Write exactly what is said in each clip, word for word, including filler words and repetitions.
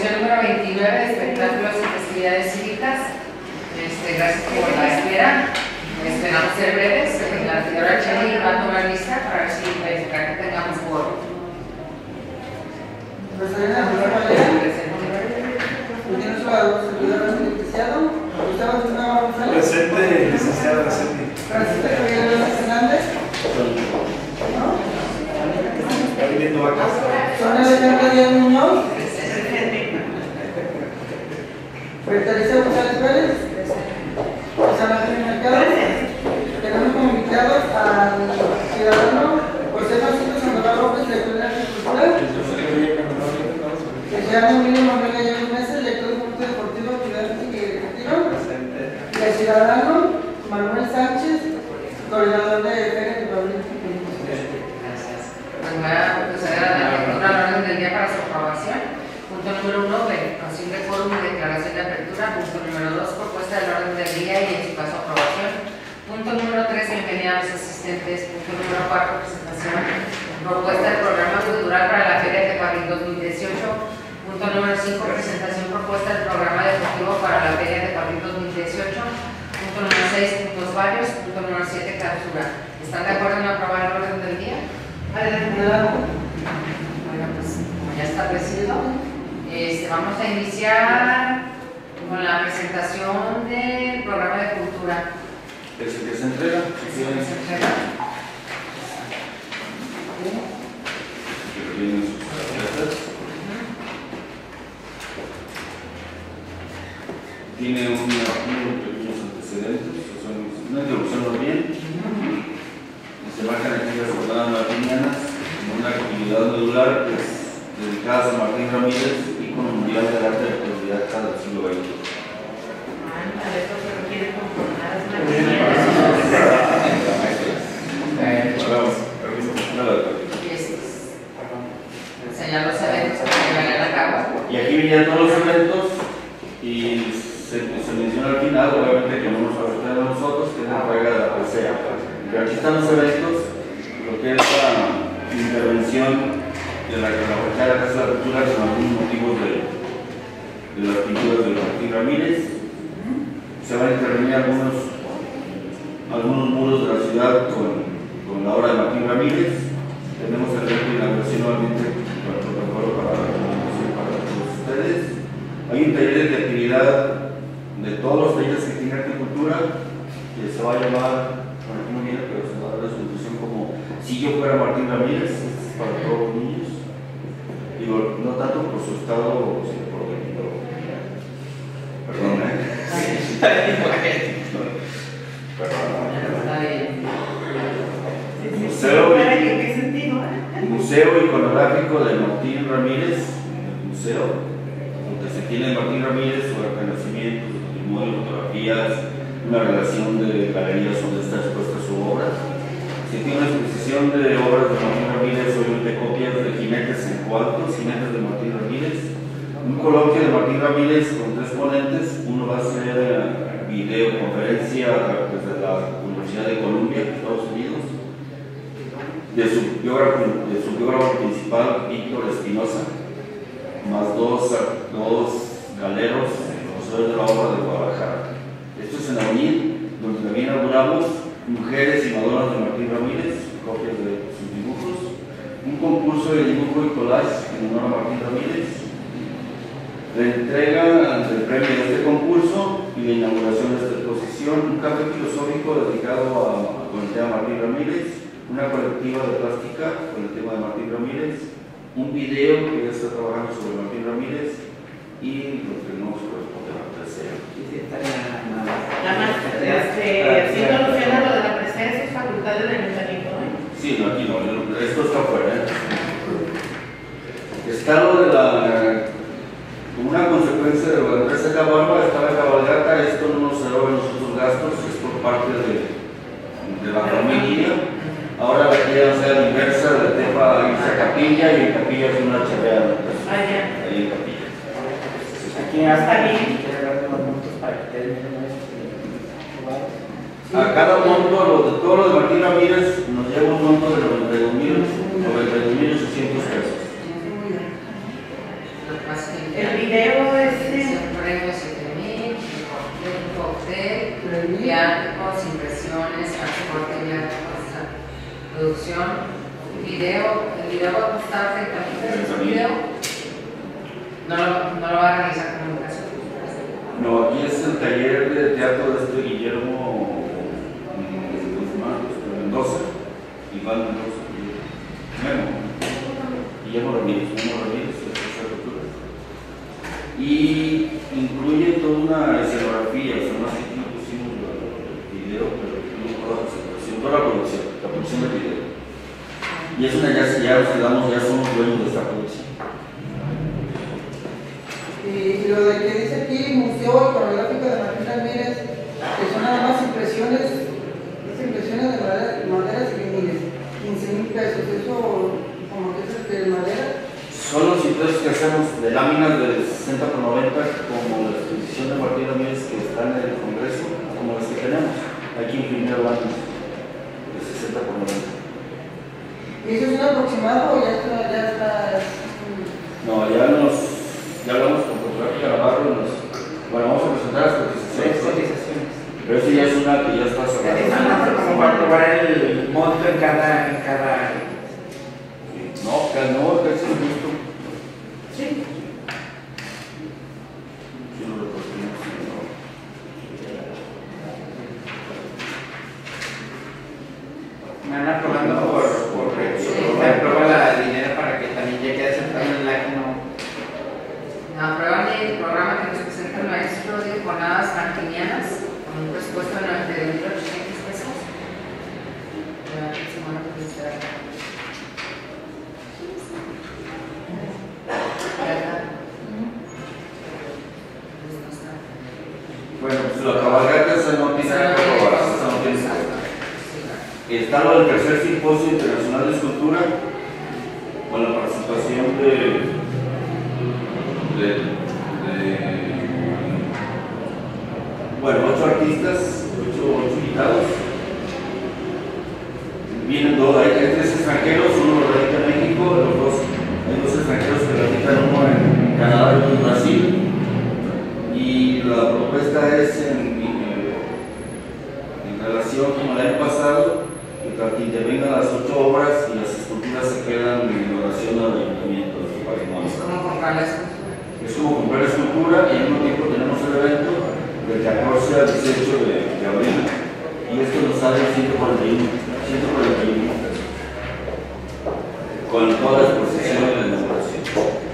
sesión número veintinueve de espectáculos y festividades cívicas. Este, gracias por la espera. Esperamos ser breves. La señora Chely va a tomar lista para ver si verificar que tengamos por. Presente, licenciado presente. Francisco Javier Hernández. Está viniendo a casa. Sonia Alejandra Muñoz. Bertalicia González Pérez. José Ángel Mercado. Tenemos como invitados al ciudadano José Francisco Sandoval López, director de Agricultura. El ciudadano Emilio Manuel Gallegos Mesa, director del Punto Deportivo, Actividad y Recreativa. Y el ciudadano Manuel Sánchez, coordinador de Feria de Pablo. Gracias. Pues voy a proceder a la orden del día para su aprobación. Punto número uno, verificación de quórum y declaración de apertura. Punto número dos, propuesta del orden del día y en su caso aprobación. Punto número tres, bienvenida a los asistentes. Punto número cuatro, presentación. Propuesta del programa cultural para la Feria de Tecuarín dos mil dieciocho. Punto número cinco, presentación propuesta del programa deportivo para la Feria de Tecuarín dos mil dieciocho. Punto número seis, puntos varios. Punto número siete, clausura. ¿Están de acuerdo en aprobar el orden del día? Bueno, pues como ya está presidido, este, vamos a iniciar con la presentación del programa de cultura. ¿Es el que se entrega? ¿Sí se entrega? Tiene unos pequeños antecedentes, o sea, una introducción más bien. Se marcan aquí las jornadas matinianas como una actividad medular pues, dedicada a San Martín Ramírez, ícono mundial del arte de autodidacta del siglo veinte. Enseñar los eventos que vayan a cabo. Y aquí vienen todos los eventos y se, se menciona al final, obviamente que no nos afecta a nosotros, que es la regla de la presea. Pero aquí están los eventos, lo que es la intervención de la que la Casa de la Cultura con algunos motivos de, de las pinturas de Martín Ramírez. Se van a intervenir algunos, algunos muros de la ciudad con, con la obra de Martín Ramírez. Tenemos el reto de inauguración nuevamente para el protocolo para, para todos ustedes. Hay un taller de actividad de todos los talleres que tiene agricultura que se va a llamar, bueno, aquí no viene, pero se va a dar la solución como si yo fuera Martín Ramírez, es para todos los niños. Digo, no tanto por su estado, sino por dentro. Perdón, ¿eh? Museo, museo iconográfico de Martín Ramírez, el museo, donde se tiene Martín Ramírez, su reconocimiento, su testimonio, fotografías, una relación de galerías donde está expuesta su obra. Se tiene una exposición de obras de Martín Ramírez, obviamente copias de jinetes en cuartos, jinetes de Martín Ramírez. Un coloquio de Martín Ramírez con tres ponentes. Uno va a ser videoconferencia desde la Universidad de Columbia, Estados Unidos, de su biógrafo, de su biógrafo principal, Víctor Espinosa, más dos, dos galeros, profesores de la obra de Guadalajara. Esto es en la U N I D, donde también inauguramos Mujeres y Madonas de Martín Ramírez, copias de sus dibujos, un concurso de dibujo y collage en honor a Martín Ramírez, la entrega del premio de este concurso y la inauguración de esta exposición, un café filosófico dedicado a, con el tema Martín Ramírez, una colectiva de plástica con el tema de Martín Ramírez, un video que ya está trabajando sobre Martín Ramírez y lo que nos corresponde a la presea. Nada más, este, haciendo alusión a lo de la presencia, es facultad del ayuntamiento, ¿no? Sí, no, aquí no, esto está fuera. ¿eh? Está lo de la, como una consecuencia de lo de la empresa Cabarba, está la cabalgata, esto no nos eroga nosotros gastos, es por parte de, de la familia. Ahora la idea sea la inversa, del tema irse a Capilla y en Capilla es una charreada. Ah, ya. Ahí en Capilla. Aquí hasta bien. A cada monto, lo de todo lo de Martín Ramírez, nos lleva un monto de noventa y dos mil ochocientos pesos. más que El video este. premio siete mil, un cóctel, viáticos, impresiones, transporte, viáticos, producción, video, el video va a costar treinta mil pesos el video. No lo, no lo va a realizar comunicación. No, aquí es el taller de teatro de este Guillermo Mendoza, Iván Mendoza, Memo, Guillermo Ramírez, Memo Ramírez, y incluye toda una escenografía, o sea, no sé si pusimos el video, pero incluye toda la presentación, toda la producción, la producción del video. Y es una, ya, ya nos quedamos, ya somos dueños de esta producción. Y lo de que dice aquí, Museo Coreográfico de Martín Ramírez, que son nada más impresiones, es impresiones de madera, maderas y viniles, quince mil pesos, eso como que es de madera. Son los impresos que hacemos de láminas de sesenta por noventa, como la exposición de Martín Ramírez que está en el Congreso, como las que tenemos. Hay que imprimir láminas de sesenta por noventa. ¿Y eso es un aproximado o ya está? Ya está No, ya nos, ya hablamos con fotografía Navarro y nos, bueno, vamos a presentar las cotizaciones. cotizaciones. Pero eso ya es una que ya está cerrada. Es más como para probar el monto en cada, en cada. No, que no, que es justo. Sí. Sí, lo repartimos, no. Me van aprobando por, por, me aprueba la dinero para que también ya quede sentado en la que no. Aprueban el programa que nos presenta el maestro de jornadas martinianas con un presupuesto de noventa y dos mil ochocientos pesos. La semana que estará. Bueno, pues la cabalgata esa no tiene que probar, esa no tiene que probar. Está lo del tercer simposio internacional de escultura con la participación de, de, de bueno, ocho artistas, ocho, ocho invitados. Vienen dos, hay tres extranjeros, uno radica en México, los dos, hay dos extranjeros que radican, uno en Canadá y otro en Brasil. Y la propuesta es en, en, en relación con el año pasado, que intervengan las ocho obras y las esculturas se quedan en relación al ayuntamiento de su patrimonio. Es como comprar la escultura. Es como comprar la escultura y al mismo tiempo tenemos el evento del catorce al dieciocho de, de abril. Y esto nos sale ciento cuarenta y uno pesos. Con todas las procesiones de inauguración.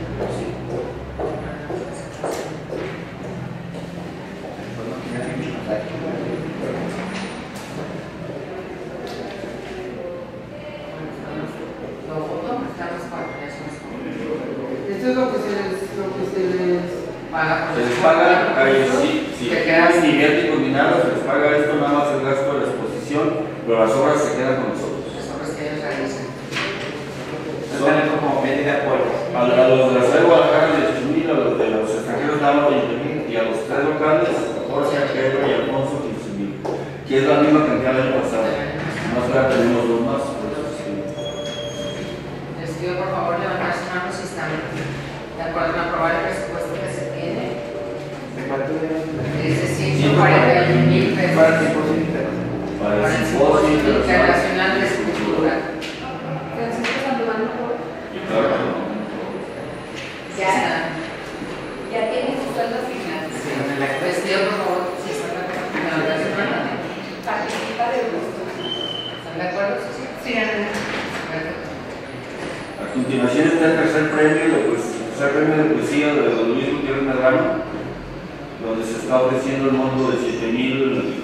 Esto es lo que se les, lo que se les Paga Se les paga, ahí sí, sí, se queda ni viáticos ni nada, se les paga esto, nada más el gasto de la exposición, pero las obras se quedan con nosotros. las obras que ellos realizan. Están como medida por. A, a los de la ciudad de Guadalajara de ocho mil, a los de los extranjeros daban veinte mil y a los tres locales, Jorge, Pedro y Alfonso, quince mil, que es la misma cantidad del año pasado. Más claro, tenemos dos más. Por eso sí. Les pido por favor levantar sus manos si están de acuerdo en aprobar el presupuesto que se tiene. ¿De cuánto Es de ciento cuarenta y un mil pesos para el simposio internacional. Para para el el simposio simposio internacional. internacional de escultura. Francisco Sandoval, Claro. ya, ya tiene su sueldo asignado. Sí, en la- Les pido por favor si están de acuerdo con levantar sus manos. Participa de gusto. ¿Están de acuerdo? Sí. Sí, Ana. Perfecto. A continuación está el tercer premio, de pues, el tercer premio de poesía de don Luis Gutiérrez Medrano, donde se está ofreciendo el monto de siete mil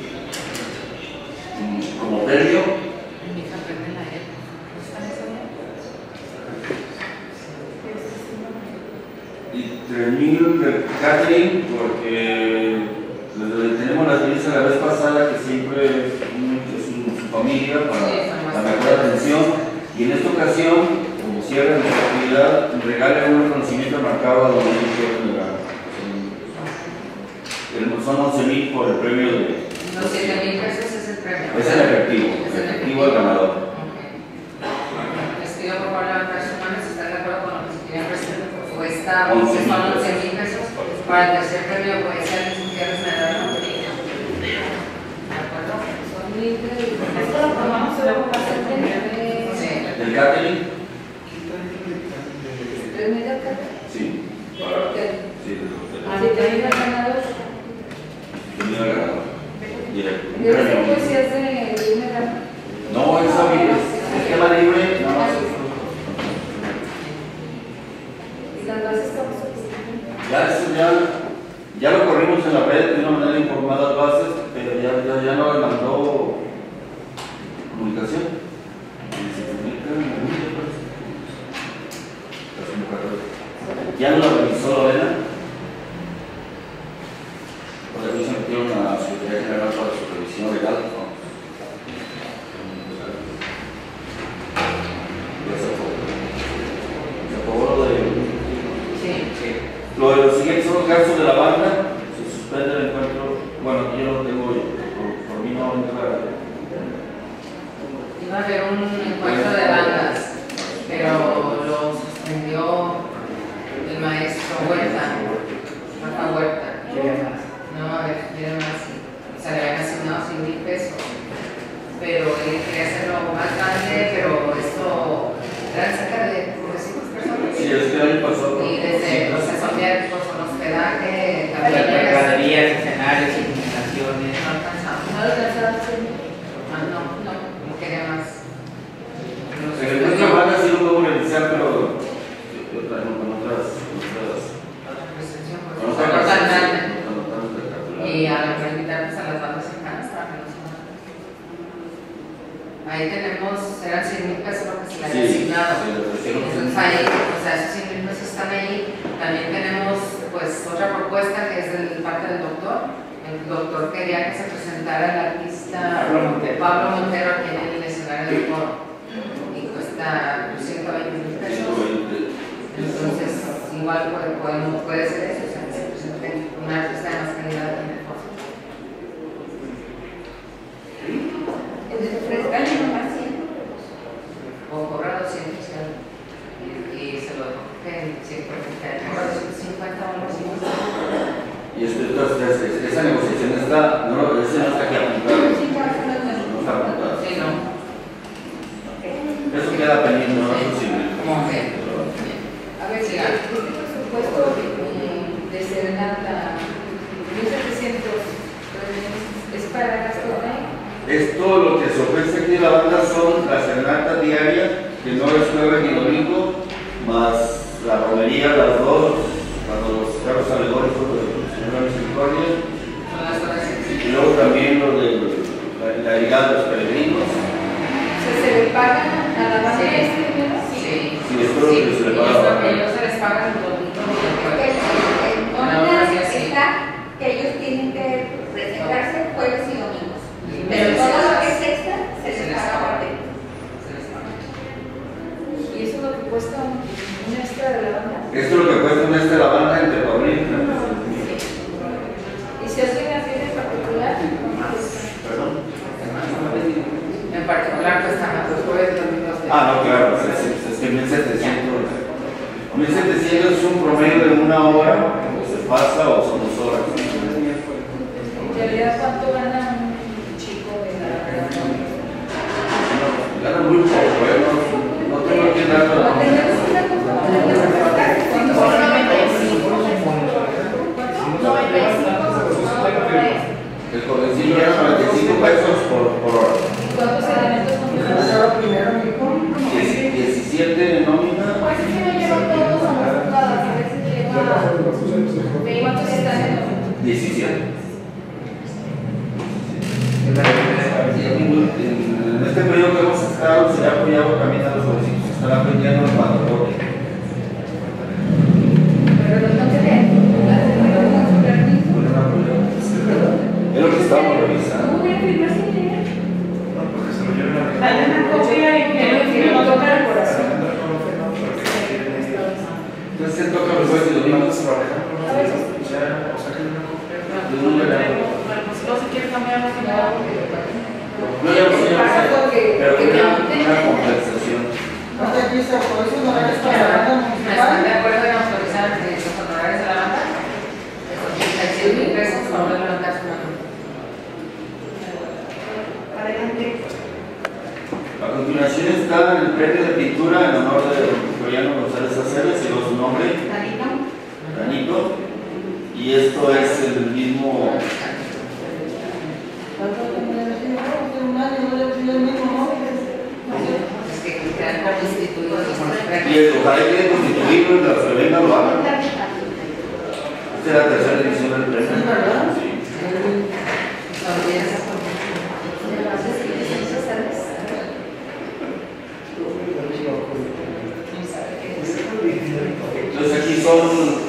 como premio. Mi hija, prende la aire. ¿No están eso bien? Y tres mil de catering, porque desde- tenemos la experiencia la vez pasada que siempre es, un- es un- su familia para Sí, son más la mejor atención. Y en esta ocasión, como cierre de nuestra actividad, regale un reconocimiento marcado a don Luis Gutiérrez Medrano. El- Son once mil por el premio de. Los siete mil pesos es el premio. Es el efectivo, Es el efectivo al ganador. Ok. Les pido por favor levantar sus manos si están de acuerdo con lo que se tiene presente por su está, que son once mil pesos. Para el tercer premio puede ser Luis Gutiérrez Medrano. ¿De acuerdo? Son libres. Esto lo tomamos luego para hacer el Sí. ¿El catering? ¿Tres media tarde? Sí. Para, ¿Qué? sí, de los Ah, si te digo el ganador. Tenía ganador. Directo. Un Debe ser premio. poesías de Luis Medrano. No, eso es esquema libre, no, no. Y las bases estamos Ya, eso ya, ya lo corrimos en la red de una manera informada las bases, pero ya, ya, ya no le mandó comunicación. Y se publica en el mundo, pues. La convocatoria. Ya no la revisó Lorena. Por eso se metieron a la Secretaría General para su revisión legal. ¿No? Ya se aprobó. Se aprobó lo de. Sí. Lo de los siguientes son los gastos de la banda. Se suspende el encuentro. Bueno, yo no lo tengo, por, por mí no entra. Iba a haber un encuentro de bandas, pero lo suspendió el maestro Huerta, Rafa Huerta. No, a ver, quiere más. O sea, le habían asignado cien mil pesos. Pero él quería hacerlo más grande, pero esto eran cerca de trescientas personas. Sí, es que el año pasado. Y desde los viáticos con hospedaje, Las también mercaderías, escenarios, iluminaciones. no alcanzamos. No lo alcanzaba. Ah, no, no, no quería más. Los- En el encuentro de banda sí lo puedo realizar, pero yo traigo con otras. otras otra presentación, pues, con no otras tan bases, grande. con otras espectaculares. Y a la invitar pues, a las bandas cercanas para que nos conozcan. Ahí tenemos, eran cien mil pesos lo que se le había Sí, asignado. sí, lo ofrecieron. Entonces ahí, o sea, esos cien mil pesos están ahí. También tenemos pues otra propuesta que es del parte del doctor. El doctor quería que se presentara el artista Pablo Montero. Pablo Montero aquí en el escenario del foro. Y cuesta ciento veinte mil pesos. Entonces, igual puede, podemos, puede ser eso, o sea, que se presente un artista de más calidad aquí en el foro. El de Frescal y nomás cien. O cobra doscientos y, y se lo dejo que cobra doscientos cincuenta o algo así. Y esto, esto, esta- esa negociación está, no, ese no está aquí apuntado. No está apuntado. Sí, no. Eso queda pendiente, no es posible. ¿Cómo que? A ver, si este presupuesto mm, de Serenata mil setecientos es para gasto de. Esto lo que se ofrece aquí en la banda son la serenata diaria, que no es jueves ni domingo, más la romería, las dos, cuando los carros alegóricos del Señor Misericordia, Son las horas y luego también lo de la, la llegada de los peregrinos. O sea, se le paga a la banda Sí. este dinero. Sí, Sí, esto es lo que se le paga. y esto que ellos se les pagan el domingo y el Porque jueves. en No, nómina sí, sí. está que ellos tienen que presentarse jueves y domingos. Y Pero meses todo lo horas que es extra se se les les paga paga. aparte. Se les paga. Y eso es lo que cuesta un un extra de la banda. Esto es lo que cuesta un este de la banda entre Paulín y la Y si alguien hace en particular, pues Perdón. En particular, pues están los jueves y domingos. de- Ah, no, claro, es, es, es que mil setecientos. mil setecientos es un promedio de una hora, o se pasa o son dos horas. en realidad, ¿cuánto gana un chico de la Gana muy poco, ¿eh? No, no tengo que dar la. Tenemos una cosa, ¿cuánto Por gana? noventa y cinco. noventa y cinco. El jovencillo gana noventa y cinco pesos por, por hora. ¿Y cuántos elementos ¿Quién funcionan? estaba primero, mijo? Diez- diecisiete de nómina. Pues es que no llevan todos a las jugadas, a veces lleva. ¿Cuántos están en los? diecisiete. Es la primera. En este periodo que hemos estado, se ha apoyado también a los jovencitos que están aprendiendo el patrocinio. Pero no se ve. Las de nuevo con su permiso. Es lo que estamos revisando. ¿Cómo voy a firmar sin leer? Dale una copia y que no toca el corazón. Entonces se toca los jueves y domingos. A veces. No se quiere cambiar la final. No, ya lo sé, ya lo sé. Pero Que una, no tenga- una compensación. Aparte aquí se autorizan horarios para la banda ¿Están de municipal. acuerdo en autorizar y esto es el mismo. Es que quedan constituidos. Y el ojalá que constituido y las que vengan lo hagan. Esta es la tercera edición del premio. Sí. Entonces aquí son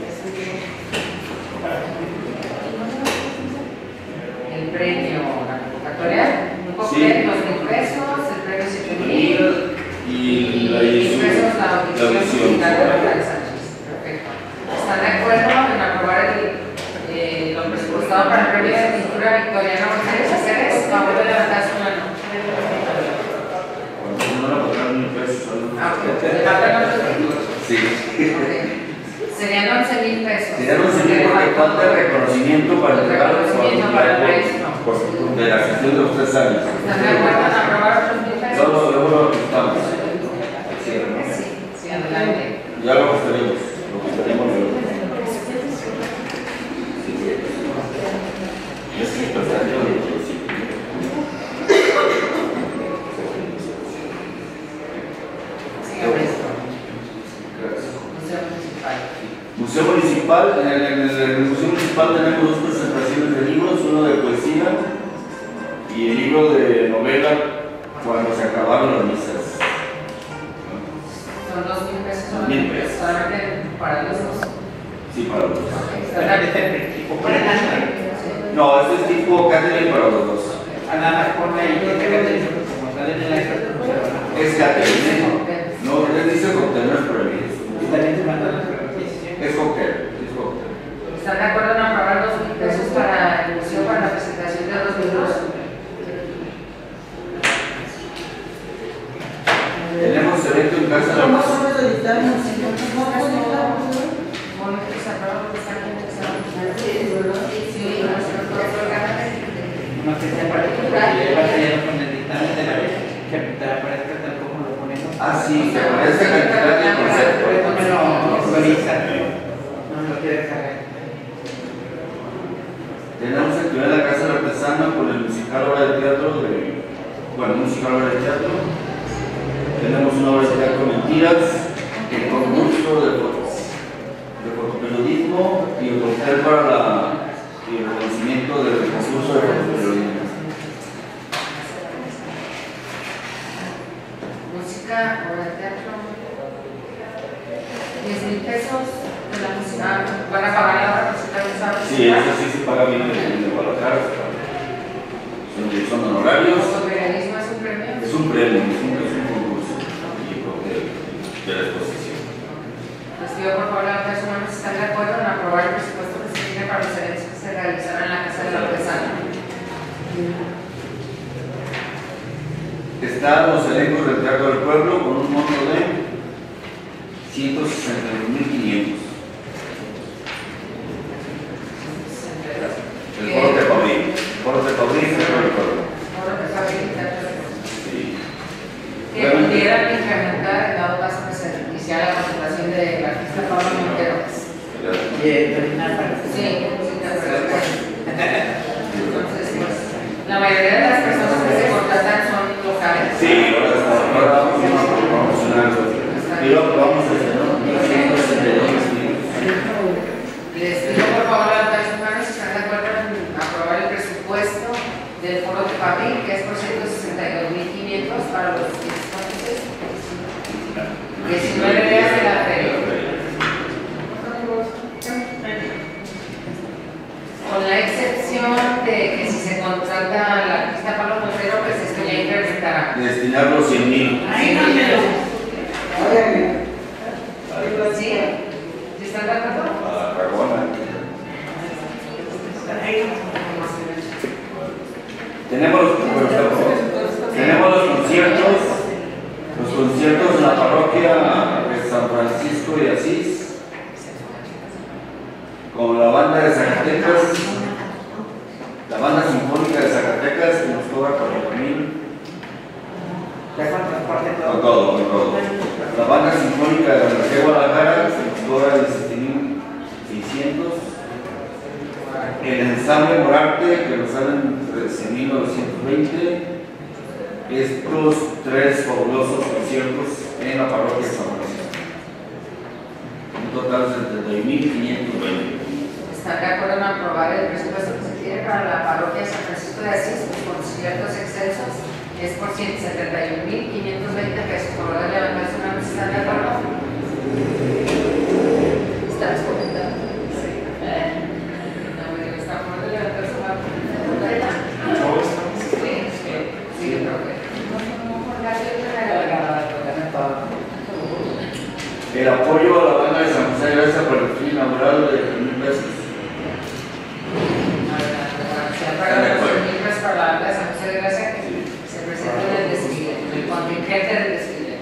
el premio, la convocatoria, un poco Sí. de dos mil pesos, el premio siete mil y la edición. pesos la La audición edición. publicada de Juan Sánchez. Perfecto. ¿Están de acuerdo en aprobar el, eh, lo presupuestado para el premio de pintura Victoriana González Aceres? Favor de levantar su mano. Cuando no la pagaron mil pesos. ¿no? Ah, ok. ¿Le faltan otros mil? Sí. Ok. Serían once mil pesos. Serían once mil porque falta el reconocimiento para entregar Reconocimiento para el resto. de la gestión de los tres años. ¿Están de acuerdo en aprobar otros mil pesos? Luego, luego lo ajustamos. Sí, Sí, sí, adelante. ya lo ajustaremos. Lo ajustaremos luego. Es que el pasaje lo sí. Sigamos esto. Gracias. Museo Municipal. Museo Municipal, en el, en el- en el Museo Municipal tenemos dos presentaciones de libros, uno de poesía y el libro de novela Cuando se acabaron las misas. Son dos mil pesos. Dos mil pesos. Solamente para los dos. Sí, para los dos. ¿Están de acuerdo? No, este es tipo catering para los dos. A nada más ponle ahí que tenga atención, como sale en la extra. Es catering, ¿eh? No, les dice cóctel, no es para mí. Y también se mandan las preguntas. Es cóctel, es cóctel. ¿Están de acuerdo en aprobar dos mil pesos para el museo para la presentación de los libros? Tenemos evento en casa de ¿Cómo los son los editamos? ¿Cómo editamos? Bueno, que se aprueba porque están en el salón. Sí, no se lo puedo otorgar. Una fecha particular y le batallaron con el dictamen de la vez que te aparezca tal como lo ponemos. Ah, sí, que aparece cantidad de concepto. No me lo autoriza. No me lo quiere cargar. Tenemos actividad en la Casa del Artesano con el musical obra de teatro de. Bueno, musical obra de teatro. Tenemos una obra de teatro Mentiras, el concurso de, foto, de fotoperiodismo y el hotel para la, y el reconocimiento del concurso de fotoperiodismo. Música o de teatro. diez mil pesos de la música. ¿Van a pagar la hora por si también saben? Sí, eso sí se paga bien en el Guadalajara. Son, son honorarios. ¿Fotoperiodismo es un premio? Es un premio, es un, es un concurso y creo que de la exposición. Les pido por favor levantar su mano si están de acuerdo en aprobar el presupuesto que se tiene para los eventos que se realizarán en la Casa del Artesano. Están los elencos del Teatro del Pueblo con un monto de ciento sesenta y dos mil quinientos. El Foro de Pabrín. Foro de Pabrín, Teatro del Pueblo. Sí. Que pudieran incrementar, en dado caso que se iniciara la presentación del artista Pablo Montero. Y el terminal para Sí, sí, te acuerdo. Entonces, pues, la mayoría de las personas que se contratan son locales. Sí, ahora estamos- ahora vamos a promocionar. Y lo aprobamos desde ¿no? mil ciento sesenta y dos. Les pido por favor levantar sus manos si están de acuerdo en aprobar el presupuesto del Foro de Fabril, que es por ciento sesenta y dos mil quinientos para los diecinueve días de la feria. Con la excepción de que si se contrata al artista Pablo Montero, pues esto ya incrementará. Destinar los cien mil. Ahí no me lo. Oye, ¿Sí? ¿Sí están de acuerdo? A la Dragona. Tenemos los, tenemos los conciertos, los conciertos en la parroquia de San Francisco de Asís, con la banda de Zacatecas, la banda sinfónica de Zacatecas que nos cobra cuarenta mil. ya con transporte Con todo. todo, con todo. La banda sinfónica de la Universidad de Guadalajara se nos cobra diecisiete mil seiscientos. de Morarte, que nos salen trece mil novecientos veinte. Estos tres fabulosos conciertos en la parroquia de San Francisco. Un total de setenta y mil quinientos veinte. ¿Están de acuerdo en aprobar el presupuesto que se tiene para la parroquia de San Francisco de Asís con ciertos excesos? Es por ciento setenta y un mil quinientos veinte pesos. Por lo de levantar su mano, ¿están de acuerdo? ¿Estás comentando? Sí. No, me digo, está por de levantar su mano. Sí, sí, sí, yo creo que. El apoyo a la banda de San José de Gracia por el fin inaugural de tres mil pesos. Se han pagado los mil pesos para la banda de San José de Gracia que se presenta en el desfile, en el contingente del desfile.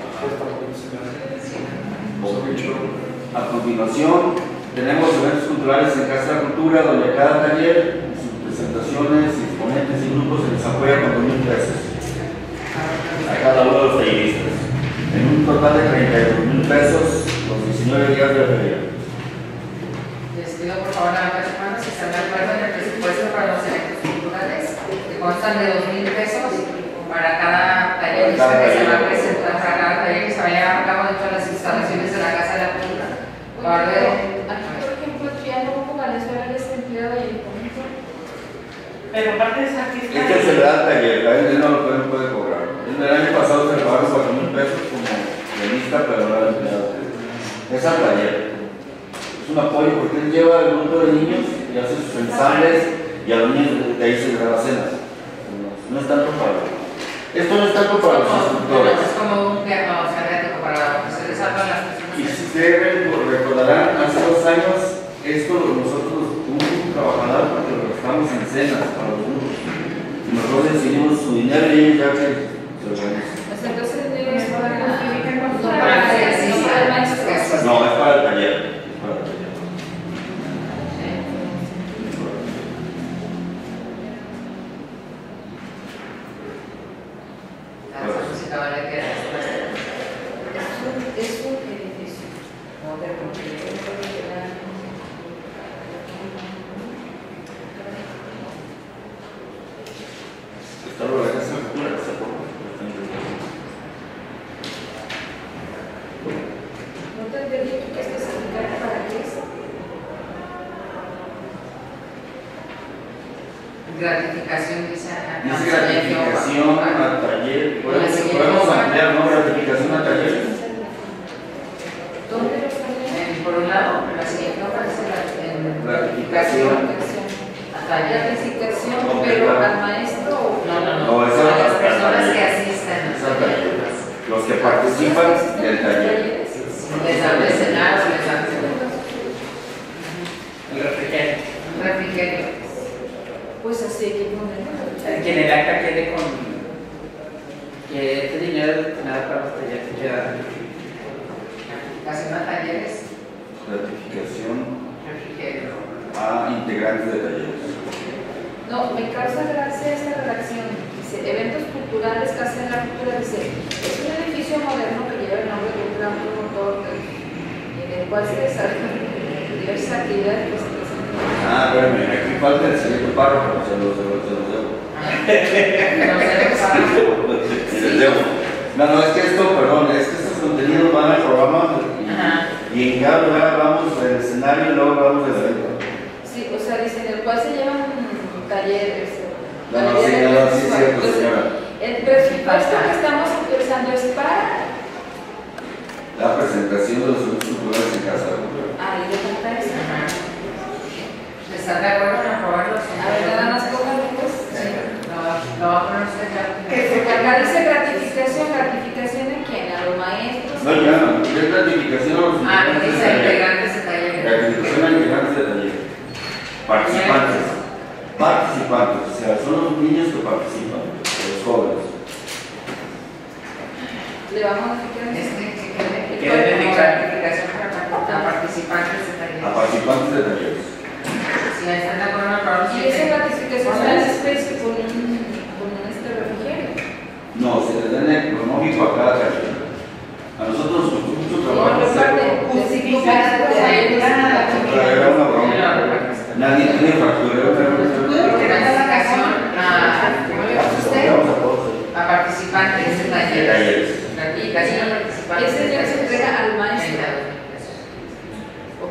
A continuación, tenemos eventos culturales en Casa de la Cultura, donde cada taller, sus presentaciones, exponentes y grupos se les apoya con dos mil pesos a cada uno de los talleristas, en un total de treinta y dos mil pesos los diecinueve días de la feria. Les pido por favor a ambas manos si están de acuerdo en el presupuesto para los eventos culturales, que constan de dos mil pesos para cada tallerista que se va a presentar, para cada taller que se vaya a cabo dentro de las instalaciones de la Casa de la Cultura. Barbero. Aquí, por ejemplo, Triano Valenzuela es empleado y el comité. Pero aparte de esa artista. Este se le da al taller, a él no lo puede, puede cobrar. El año pasado se le pagaron cuatro mil pesos como lista, pero no era empleado. Es al taller. Es un apoyo porque él lleva el grupo de niños y hace sus ensambles y a los niños de ahí se les da la cena. No, no es tanto para. Esto no es tanto para los instructores. Es como un viaje, o sea, viático para que se les salgan las personas. Y si ustedes recordarán, hace dos años, esto nosotros tuvimos un trabajador porque lo gastamos en cenas para los grupos. Y nosotros decidimos su dinero y ellos ya que se lo ganan. Entonces, el dinero es para la No para el maestro. No, es para el taller. Es para el taller. La música vale que era. Es un edificio moderno. Está lo de la Casa de la Cultura, que se acuerda. ¿No te entendí que especificar para qué es? Gratificación, dice acá. Dice gratificación al taller. Podemos, podemos ampliar, ¿no? Gratificación al taller. ¿Dónde lo sale? Por un lado, la siguiente hoja dice la en Gratificación. a taller. Gratificación, pero al maestro. No, no, no. No, eso a las al personas taller. que asisten Es al al taller. taller. Los que participan del taller. Les dan de cenar o les dan El refrigerio. un refrigerio. Pues así hay que ponerlo. Que en el acta quede con que este dinero es destinado para los talleres queda. Gratificación a talleres, Gratificación refrigerio. a integrantes de talleres. No, me causa gracia esta redacción. Dice, eventos culturales, Casa de la Cultura, dice, es un edificio moderno que lleva el nombre de un gran promotor en el cual se desarrollan diversas actividades que se presentan. Ah, espérame, aquí falta el siguiente párrafo, se los, se los, se los debo. No sé, Se los debo. No, no, es que esto, perdón, es que estos contenidos van al programa Ajá. y en cada lugar hablamos del escenario y luego hablamos del evento. Sí, o sea, dice, en el cual se llevan talleres. No, no, sí, no, no, sí, es cierto, señora. El presupuesto que estamos utilizando es para. La presentación de los eventos culturales en Casa de la Cultura. Ah, y le falta eso. ¿Están de acuerdo en aprobarlo? A ver, nada más póngale pues. Sí, lo va lo va a poner usted ya. Acá dice gratificación, gratificación de quién, a los maestros. No, ya no, es gratificación a los Ah, integrantes de dice taller. integrantes de taller. Gratificación a integrantes de taller. Participantes. Participantes, o sea, son los niños que participan, los jóvenes. Le vamos a modificar Este, este. que quede Que quede como claro. gratificación para a participantes de taller. A participantes de talleres. Si están de acuerdo en aprobarlo, Y esa gratificación está en especie con un, con un este refrigerio. No, se les da en el económico a cada taller. A nosotros nos costó mucho Y trabajo otra parte, hacerlo. justificar Justificar, de ahí, Pero era una broma. Nadie tiene factura, era una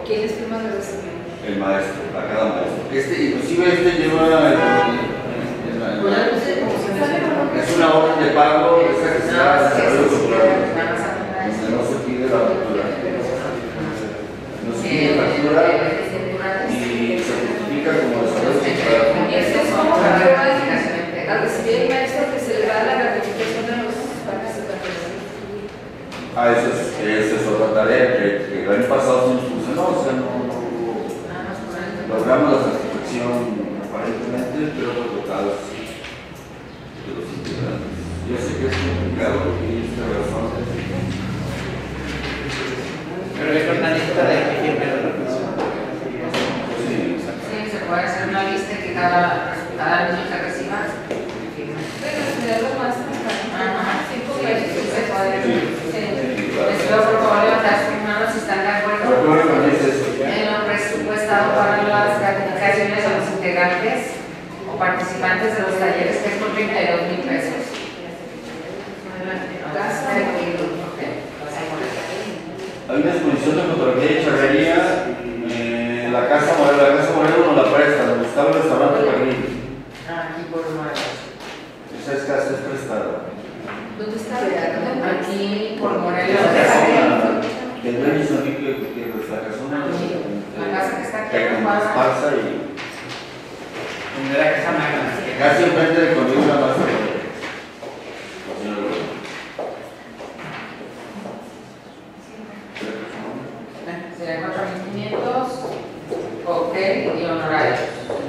¿Quiénes firman el recibo? El maestro, a cada maestro. Este, inclusive este lleva el, el, el, el, es una orden de pago de esa que se llama desarrollo cultural, donde no se pide la factura. No se pide factura y se justifica como desarrollo cultural. Y esto es como para al recibir el maestro que se le da la gratificación de los participantes. Ah, eso es, esa es otra tarea que, que el año pasado se nos puso, no, o sea, no, no hubo, logramos la satisfacción aparentemente, pero por tocados de los integrantes. Yo sé que es complicado y esta razón. Pero es una lista de que firme la reflexión. Sí, Sí, se puede hacer una lista que cada, cada niño que reciba firma. Pero estudiar los más Ajá, cinco sí, meses. sí, se puede. sí. Sí. Les pido por favor levantar sus manos si están de acuerdo en lo presupuestado para las gratificaciones a los integrantes o participantes de los talleres, que es por treinta y dos mil pesos. Casa. Hay una exposición de fotografía y charrería en la Casa Moreno. La Casa Moreno nos la presta, donde estaba el restaurante Parrilla. Aquí por Morelos. Esa es casa es prestada. ¿Dónde está? Aquí por Morelos. Que el dueño hizo aquí que que la casona La casa que está aquí, que con pasa. esparza y Como era que esa máquina. casi enfrente de conmigo una más. Serían cuatro mil quinientos, cóctel y honorarios.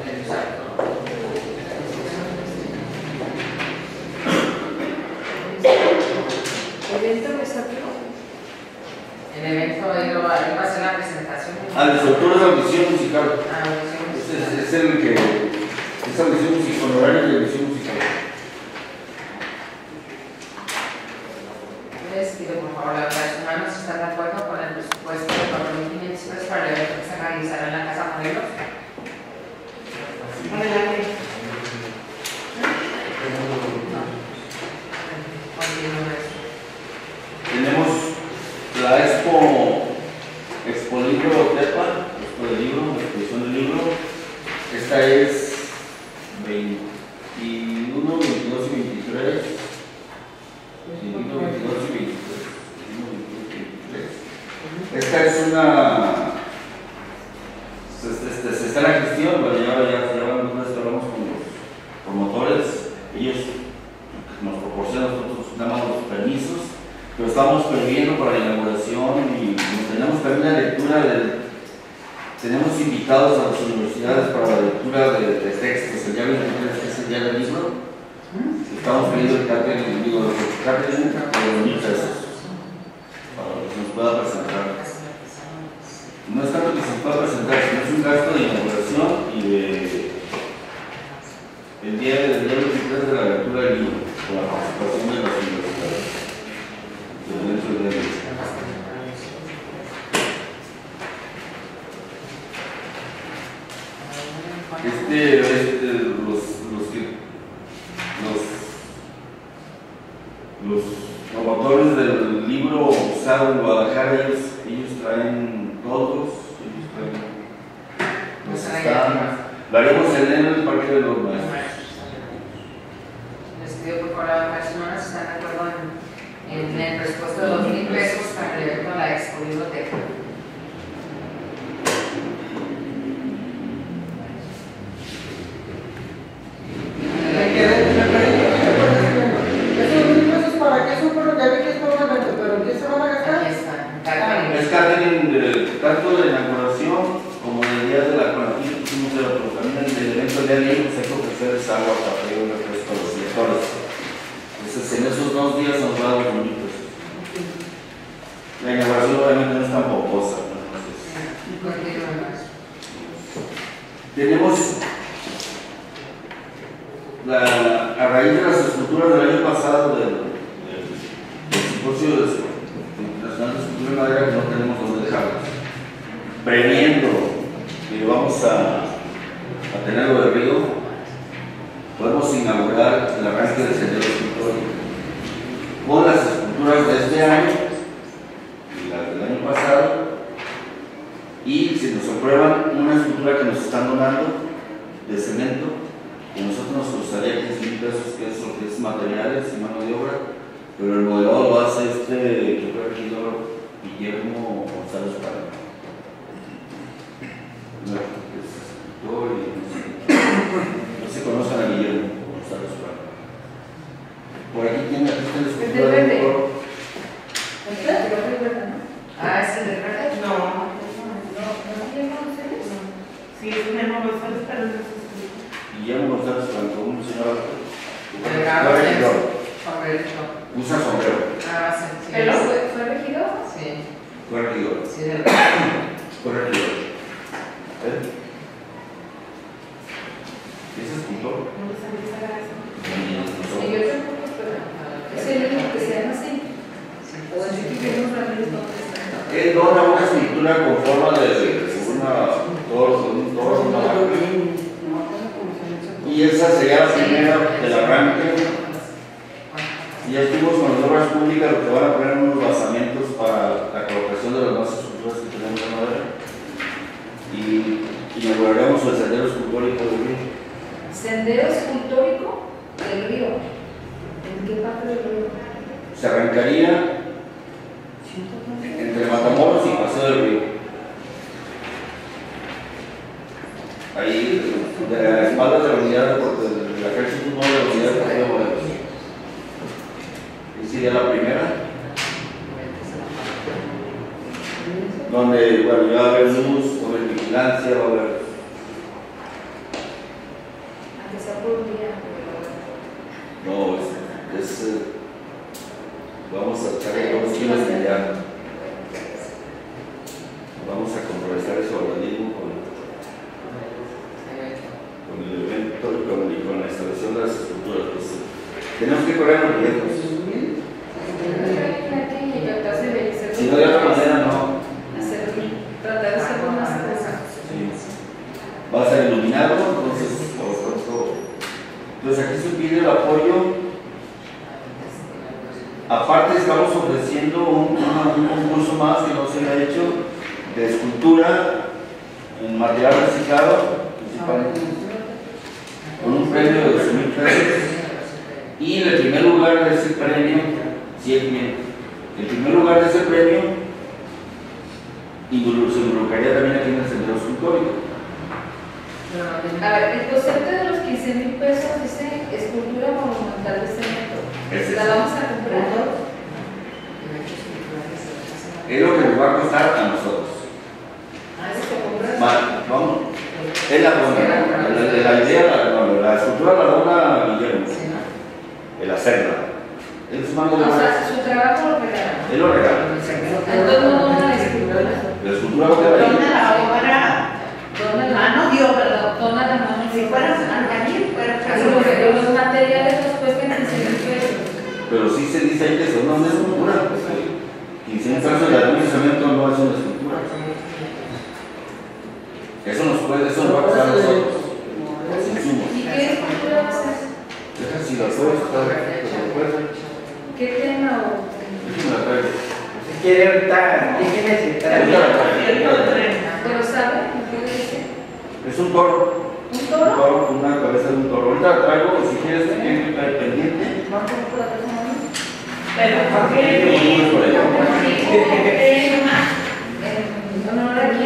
¿Evento desafío? El evento iba a ser la presentación. Ah, el soltura de audición musical. Ah, audición Ese musical. es, es el que es audición musical, honorario de audición musical. Les pido por favor levantar sus manos si están de acuerdo con el presupuesto de cuatro mil quinientos pesos para el evento que se realizará en la Casa Morelos. Adelante. Continúo eso. Tenemos la Expo Expo Libro Tepa, Expo del Libro, la exposición del libro. Esta es veintiuno, veintidós y veintitrés. veintiuno, veintidós y veintitrés. veintiuno, veintidós y veintitrés. Esta es una. Se, se, se está en la gestión, bueno, ya, ya, ya hablamos con los promotores. Ellos nos proporcionan nosotros nada más los permisos, pero estamos previendo para la inauguración y tenemos también la lectura del. Tenemos invitados a las universidades para la lectura de, de textos, el día veintitrés, que es el día del libro. Estamos pidiendo el catering, digo, el catering de dos mil pesos para que se nos pueda presentar. No es tanto que se pueda presentar, sino es un gasto de inauguración y de el día del día veintitrés de la lectura del libro, con la participación de las universidades. Dentro del día. Este, este, los, los que los, los promotores del libro usado en Guadalajara, ellos, ellos traen todos, ellos traen los están, lo haremos en el Parque de los Maestros. Les pido por favor levantar sus manos si están de acuerdo en, en el presupuesto de dos mil pesos para el evento de la Expo Biblioteca. Me quedé, me perdí, esos mil pesos para qué son, pero ya vi que es todo un evento, pero ¿en qué se van a gastar? Aquí está, catering. Es catering de, tanto de inauguración como del día de la cuantía que hicimos de otro. También el evento del día de hoy se hay que ofrecerles agua, café, un refresco a los lectores. Entonces, en esos dos días nos va a dar dos mil pesos. La inauguración obviamente no es tan pomposa, ¿no? Entonces, Continuemos. tenemos la, a raíz de las esculturas del año pasado del, del, del simposio de Internacional de Escultura de Madera, que no tenemos dónde dejarlas, previendo que vamos a, a tenerlo de río, podemos inaugurar el arranque del sendero escultórico con las esculturas de este año y las del año pasado, y si nos aprueban una escultura que nos están donando de cemento, que a nosotros nos costaría quince mil pesos, que es lo que es materiales y mano de obra, pero el modelado lo hace este que fue regidor Guillermo González Parra. No, es escultor y no sé, no se conocen a Guillermo González Parra. Por aquí tiene aquí está la escultura de un coro. Ah, ¿es el de verde? No, ¿No tienen ustedes? sí, es un mismo González, pero no es escrito. Guillermo González Parra, un señor Delgado, fue regidor, sombrerito. usa sombrero, Ah, sí, sí. ¿Pero fue, fue regidor? Sí, fue regidor, sí, de verdad. fue regidor. ¿Eh? ¿Es escultor? ¿Dónde salió esa grasa? Sí, yo tampoco, pero es el único que se llama así. O Enrique Guillermo Ramírez, ¿dónde está? Él dona una escultura con forma de una toro, un toro, una vaca. Y esa sería la primera del arranque. Y ya estuvimos con las obras públicas, lo que van a poner unos basamentos para la colocación de las más esculturas que tenemos en madera. Y inauguraremos el sendero escultórico del río. Sendero escultórico del río. ¿En qué parte del río? Se arrancaría entre Matamoros y Paseo del Río. Ahí, de la espalda de la unidad de la ejército, no de la unidad de Paseo de Morelos. Esa sería la primera. Donde, bueno, ya va a haber luz, va a haber vigilancia, va a haber. Aunque sea por un día. No, es. es eh, vamos a echar dos kilos de allá. Vamos a contrarrestar ese organismo con, con el evento y con, y con la instalación de las estructuras. Pues, tenemos que correr los riesgos. Si no, de otra manera, no. Hacer, tratar de hacer más cosas. Sí. Va a ser iluminado, entonces, por supuesto. Entonces, aquí se pide el apoyo. Aparte, estamos ofreciendo un, un concurso más que no se le ha hecho de escultura en material reciclado, principalmente, con un premio de doce mil pesos. Y en el primer lugar de ese premio, cien mil. El primer lugar de ese premio y se involucraría también aquí en el sendero escultórico. A ver, el concepto de los quince mil pesos dice escultura monumental de cemento. Es ¿La eso. vamos a comprar? Es lo que nos va a costar a nosotros. Ah, ¿eso se compra? Ma- Vamos, es la dona, la, la, la idea, la, no, la escultura la dona Guillermo, el hacerla. Es mano de O obra. sea, su trabajo lo regala. Él lo regala. Entonces no dona la escultura. La escultura va a quedar ¿Dónde ahí. la obra? Dona la Mano de obra. Dona la mano. Si fuera albañil, fuera Así porque los materiales nos cuestan quince mil pesos. Pero sí se dice ahí que son una escultura. quince mil pesos de administramiento no es una escultura. Eso nos puede, eso nos va a costar a nosotros. Los insumos. ¿Y qué escultura va a ser? Deja si la puedes, puedes. ¿Qué tema o...? Déjame la traigo. Si quiere ahorita, ¿qué quiere decir? Ahorita la traigo. ¿Pero sabe? ¿Me puede decir? Es un toro. ¿Un Un toro? toro con una cabeza de un toro. Ahorita la traigo, si quieres, te tienes que estar pendiente. No, ¿cómo por la persona? Pero, ¿por qué? En honor a quién.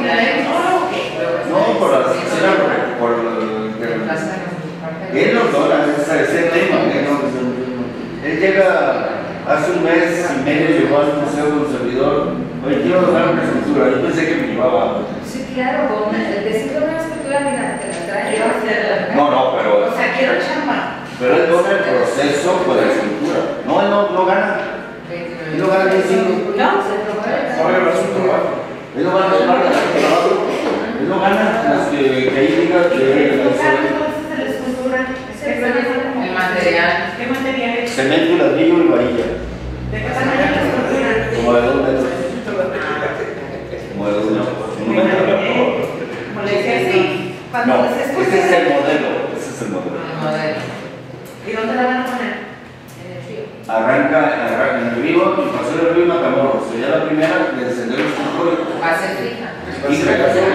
No, por la será por, por el, él nos dona ese, ese tema. Él, no- él llega hace un mes y medio, llegó al museo de un servidor. Oye, quiero donar una escultura. Yo pensé que me llevaba. Sí, claro, con el decirle una escultura, mira, te la trae. No, no, pero. O sea, quiero chamba. Pero él dona el proceso por la escultura. No, él no, no gana. Él no gana ni cinco. ¿No? Ahora va a su trabajo. Él no gana, él no gana. Él no gana. Las que, que ahí diga que. Entonces, de la escultura, El material. ¿qué material es? Cemento, ladrillo y varilla. ¿De qué tamaño es la escultura? Como de dos metros. Como de dos metros. Un metro. Como le decía, sí. Cuando No, se ese escultura. es el modelo. Ese es el modelo. Modelo. ¿Y dónde la van a poner? En el río. Arranca, arranca en el río y pasó el río Matamoros. Sería la primera del sendero escultórico. Base fija. Y se la casa.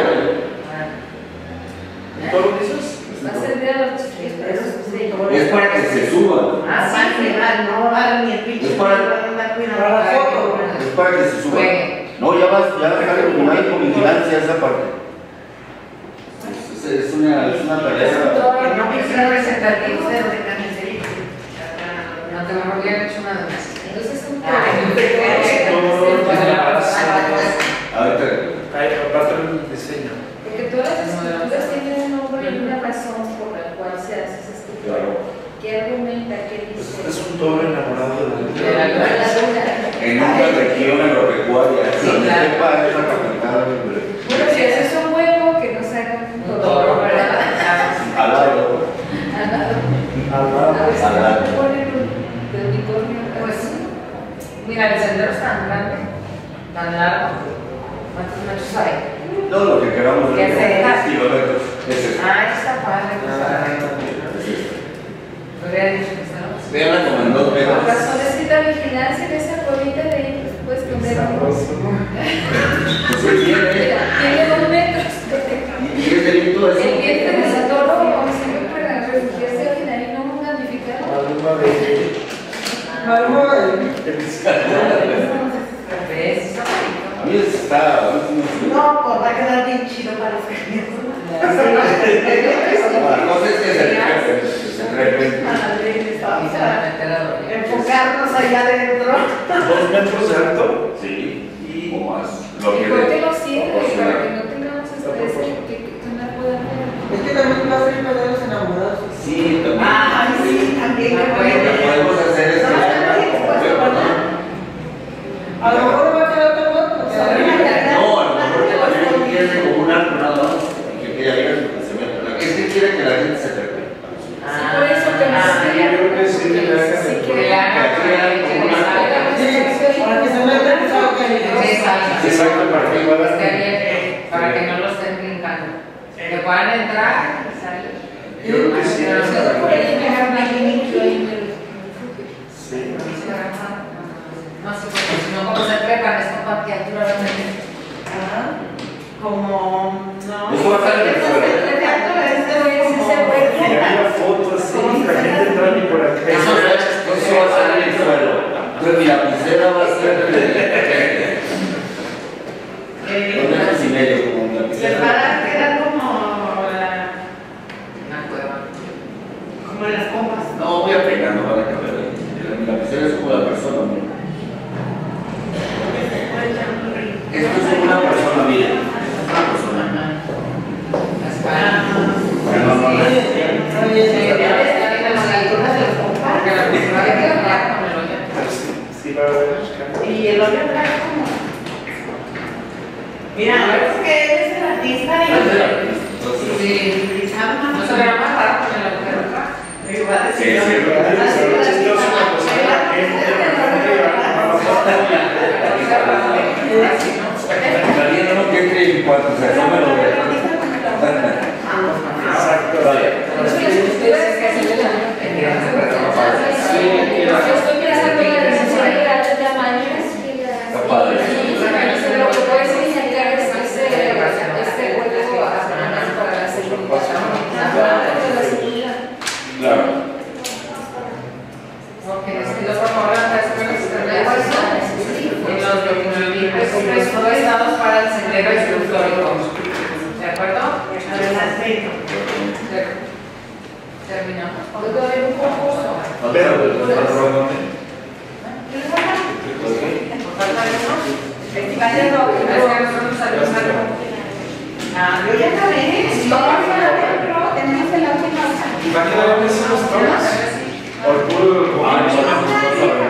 ¿Todo lo que dices? Va a ser de los chiquillos, pero eso sí. Es para que se suba. Ah, sí, no va a dar ni el pinche. Es para- no va a andar cuidando. Para la foto. Es para que se suba. Juegue. No, ya vas, ya dejar de comunal con vigilancia esa parte. Es, es una, es una Es un tarea. toro, Que no no quisiera quisiera representativo representativo de de lo que también se dice. No te mejor hubiera hecho una de más. Entonces es un Ay, Ahorita. Hay aparte del diseño. Porque todas las estructuras tienen un nombre y una razón por la cual se hace esa estructura. Claro. ¿Qué argumenta? ¿Qué Es, dice? es un toro enamorado de De la la luna. La luna. En una región agropecuaria. Sí, Donde claro. sepa esa capital. Bueno, si haces un huevo, que no se haga un Un toro, toro, ¿verdad? ¿verdad? Al lado. Al lado. Al A lado. ver si Al lado. no ponen un de unicornio. Pues, mira, el sendero es tan grande, tan largo. ¿Cuántos metros hay? Todo lo que queramos ¿Qué ver. hacer? tres kilómetros. Es eso. Ah, está padre. pues, Ah, Es eso. Me hubiera dicho que estaba. Véanla como en dos Con metros. razón escrita vigilancia en esa colita de ahí, pues puedes poner un... sabroso. Pues sí, tiene. Mira, tiene dos metros. Y es delito eso. El vientre del toro sirve para refugiarse al final y no magnificar. Alma de. Alma de- ¿Ves? Está bonito. A mí está. a mí sí me gusta. No, pues va a quedar bien chido para los que La cosa es que se trepen, que se trepen. Vamos a meter a dormir. enfocarnos allá adentro. ¿Dos metros de alto? Sí. Y. O más. Lo que Mejor que de- lo sirve o sea, para que no tengamos estrés y que, que no puedan ver. Es que también va a ser para los enamorados. Sí, también. Ah, sí, también. Ah, qué Lo bueno. que podemos hacer es que No, se está haga bien, como pues, huevo, ¿verdad? ¿no? A lo mejor no va a quedar tan guapo. O sea, No, a lo mejor que también quiere como un arco nada más. Y que ella diga que se meta. La que es que quiere que la gente se trepe. Sí, por eso que no Ah, se ya. Yo creo que sí, que le hagan Sí, el que Que haga para que llegue salga. sí, para que se metan y salgan. Sí, salga. Exacto, para que puedan. Esté abierto, para que no lo estén brincando. Que puedan entrar y salir. Yo creo que sí. Pero Pero por ahí me agarran ahí en el refugio. Sí. No sé, porque si no, como se trepan, es como aquí altura lo meten. Ajá. Como. No. Eso va a estar en el suelo. Exacto, ese es como- Y había fotos así, la gente entra ni por acá. Eso va a estar en el suelo. Entonces mi lapicera va a ser de Eh, dos metros y medio como mi Se lapicera. para quedar como la- Una cueva. como en las pompas. No, voy a pegar, no van a caber. Mi lapicera es como la persona, ¿no? Esto es como una persona, miren. Es una persona. Las palmas. No, no, no. Sí, Está bien. sí, ya está bien a las alturas de los pompas. Porque la persona que queda con el hoyo. Sí, va a haber cambios. Y el hoyo atrás como. Mira, es que eres el artista y. Entonces, Sí, no se verá más raro con el agujero atrás. Igual de Sí, si yo- sí, Pero es lo chistoso una persona que entra, la gente va también no que entre en cuanto se asome lo ve. Exacto. Vale. Por eso las estructuras que se le dan. Yo estoy pensando en la necesidad de grandes tamaños. Está padre. Y lo que puedes indicar es ese, este hueco a- para la seguridad. Para la seguridad. Claro. Ok, estilo por favor, las personas que están en los documentos prestados para el sendero escultórico. ¿De acuerdo? Adelante. Terminamos. Luego va a haber un concurso. Pero, ¿Falta alguno? Vaya, no, Es que nosotros salimos algo. Ah, yo ya acabé. Sí, pero tenemos la última hoja. ¿va a quedar en esos dos tonos? ¿O el puro Ah, no, no, no, no, no,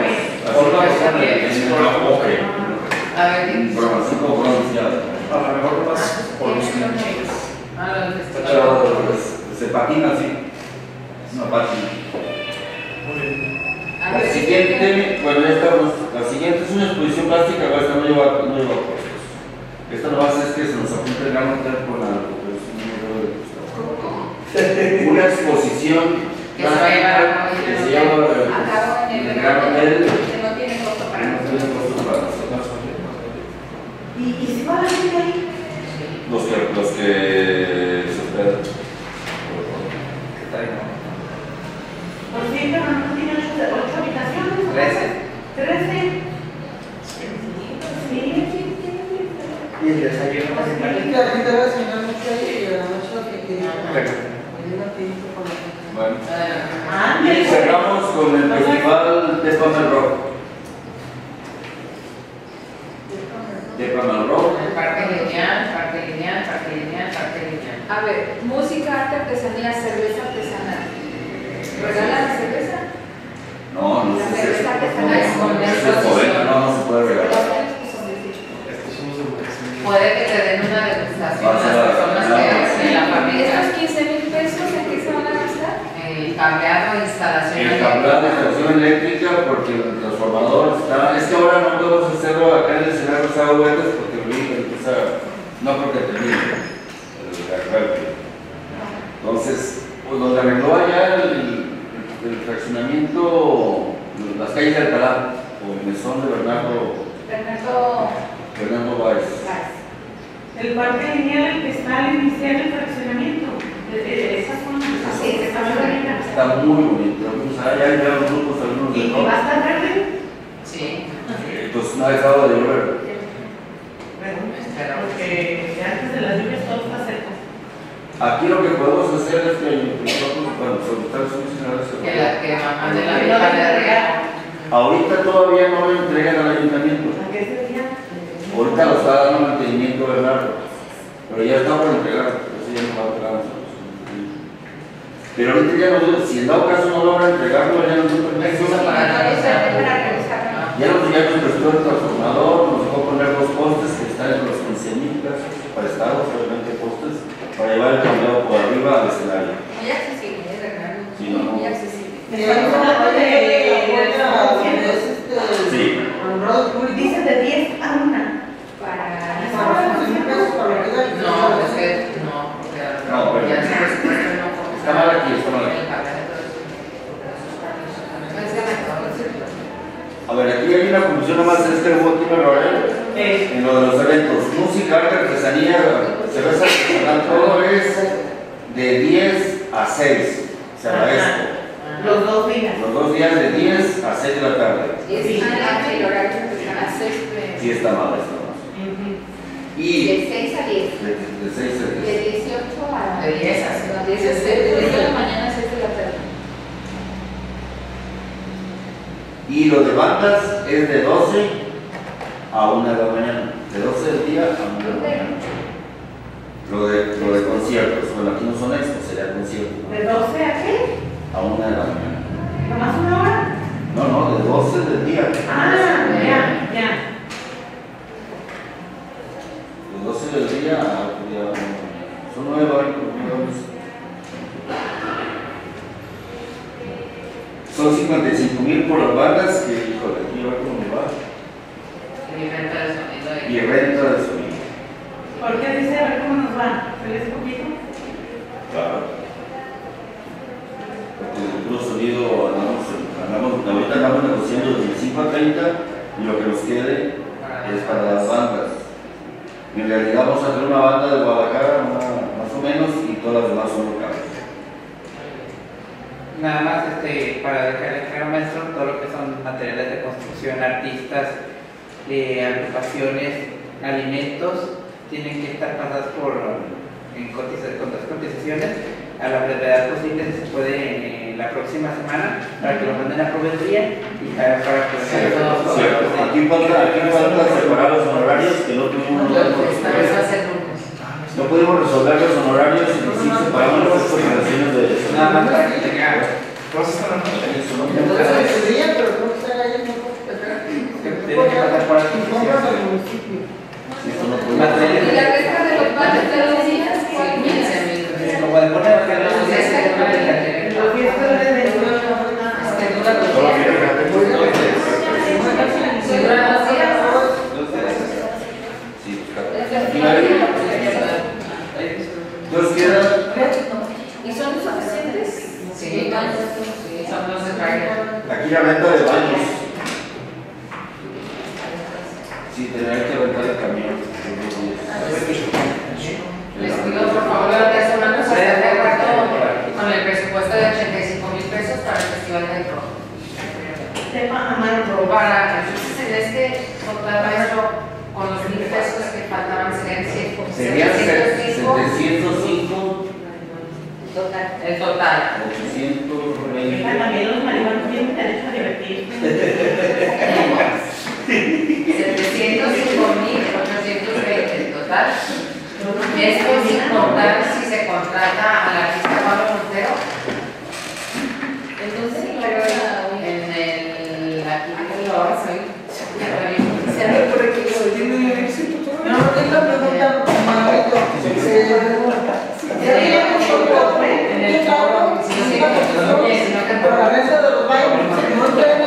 A ver, ¿qué? Información como pronunciada. a lo mejor más por los niños. Ah, lo del vestido. Pero pues, se patina así. Es una página. Muy bien. A La ver, siguiente, bueno, esta, la siguiente es una exposición plástica, pero esta no lleva, no lleva costos. Esta lo que hace es que se nos apunta el gran hotel con la pues, una exposición Que se va a llevar a cabo que en se el lleva hotel. eh, Acabo en en el el gran hotel. que no tiene costo para No nosotros. tiene costo para nosotros. ¿Y, y si va la gente ahí? con el festival de Pamel Rock. De Pamel Rock. El parque lineal, parque lineal, parque lineal, parque lineal. A ver, música, arte, artesanía, cerveza artesanal. ¿Regalan la cerveza? No, no La sé si es cerveza artesanal es con es de poeta, no, no se puede regalar. Estos somos educación. Puede que te den una degustación a Vas a- las personas que en la familia. ¿Estos quince mil pesos en qué se van a gastar? El cableado, instalación. El cableado de estación eléctrica, porque el transformador está. Es que ahora no podemos hacerlo acá en el escenario de Sábado Vueltas porque el río empieza. No porque termine el arranque. Entonces, pues donde arregló allá el, el fraccionamiento, las calles de Alcalá, o el mesón de Bernardo, Fernando Fernando Báez. Vaz. El parque lineal, el que está al iniciar el fraccionamiento. De, de, de esa zona. Sí, que está muy bonita. Está muy bonito. Pues allá hay ya los grupos, algunos ¿Y de y va a estar verde? Sí. Pues no ha dejado de llover. Bueno, porque antes de las lluvias todo está seco. Aquí lo que podemos hacer es que nosotros, cuando solicitamos un escenario, Que la que mamá de la vieja de regalo. ahorita todavía no lo entregan al ayuntamiento. ¿A qué sería? Ahorita lo está dando mantenimiento Bernardo, pero ya está por entregar, eso ya no va a entregar a nosotros. Pero ahorita ya no, si en dado caso no logra entregarlo, ya no tiene permiso. Permiso para realizar. Ya nos ya nos prestó el transformador, nos dejó poner dos postes que están en los quince mil pesos, prestados, obviamente postes, para llevar el cableado por arriba al escenario. Muy accesible, ¿eh, Bernardo? Sí, no, no. Muy accesible. Estamos hablando de, de, Sí. dice de diez a una. Para No, es que no, porque No, pero- ya se presupuesto no. Está mal aquí, está mal aquí. El cableado, A ver, aquí hay una confusión nomás, es que hubo aquí un error, ¿eh? En lo de los eventos, música, arte, artesanía, cerveza artesanal, todo es de diez a seis, o sea, Ajá. esto. Los dos días. Los dos días de diez a seis de la tarde. Y es el horario que están a seis Sí está mal, está mal. Y de seis a diez. de, de seis a De diez. dieciocho a De diez a seis. no, diez a seis, de diez de la mañana a seis de la tarde. Y lo de bandas es de doce a una de la mañana. De doce del día a una de la mañana. Lo de, lo de conciertos, bueno, aquí no son expos, sería concierto. ¿no? ¿De doce a qué? A una de la mañana. ¿Nomás una hora? No, no, de doce del día. Ah, ya, ya. De doce del día a día, son nueve horas. Son cincuenta y cinco mil por las bandas, que híjole, aquí a ver cómo me va. Y renta de sonido. Y renta de sonido. ¿Por qué dice a ver cómo nos va? ¿Se les poquito? Claro. Porque el puro sonido andamos, andamos, ahorita andamos negociando de veinticinco a treinta y lo que nos quede es para las bandas. En realidad vamos a hacer una banda de Guadalajara, una- más o menos, y todas las demás son locales. Nada más este, para dejarle claro, maestro, todo lo que son materiales de construcción, artistas, eh, agrupaciones, alimentos, tienen que estar pasadas por en cotiza, con las cotizaciones a la brevedad posible, si se puede eh, la próxima semana, para que lo manden a proveeduría y para, para que Cierto, los Cierto. Aquí falta, aquí falta separar los honorarios que no tuvimos Esta vez va a nosotros. ser lunes. No pudimos resolver los honorarios y sí separamos las cotizaciones de eso. nada más para que tenga. Todos están hablando. Eso no Entonces, sería, pero ¿cómo está ahí? Tiene que pasar por aquí. Compras al municipio. Eso no podemos. Materiales. Y la resta de los padres de los días, Sí, ¿cuál quince es? mil. Como de poner que no Los días que no me Los fiestas de Es que dura los Solo días. fíjate, pues, Si dura dos días. Sí, entonces queda. ¿Y son suficientes? Sí, sí, son los de trailer. Aquí la renta de baños. Sí, tener que rentar el camión. Les pido por favor la otra semana se esté de acuerdo con el presupuesto de ochenta y cinco mil pesos para el Festival del Rock. Sepa amar robar. Para, entonces en este total maestro, con los mil pesos que faltaban serían cien- Serían setecientos cinco. setecientos cinco Total. El total. ochocientos Oiga, veinte. también los marihuanos tienen derecho a divertirse. setecientos cinco mil ochocientos veinte en total. Esto sin contar si se contrata al artista Pablo Montero. Entonces, En la el. Aquí lo vas a oír. se me ocurre que lo No, tengo una pregunta, Manolito. Ya habíamos hablado En el foro, sí, sí, por la renta de los bailes, no traen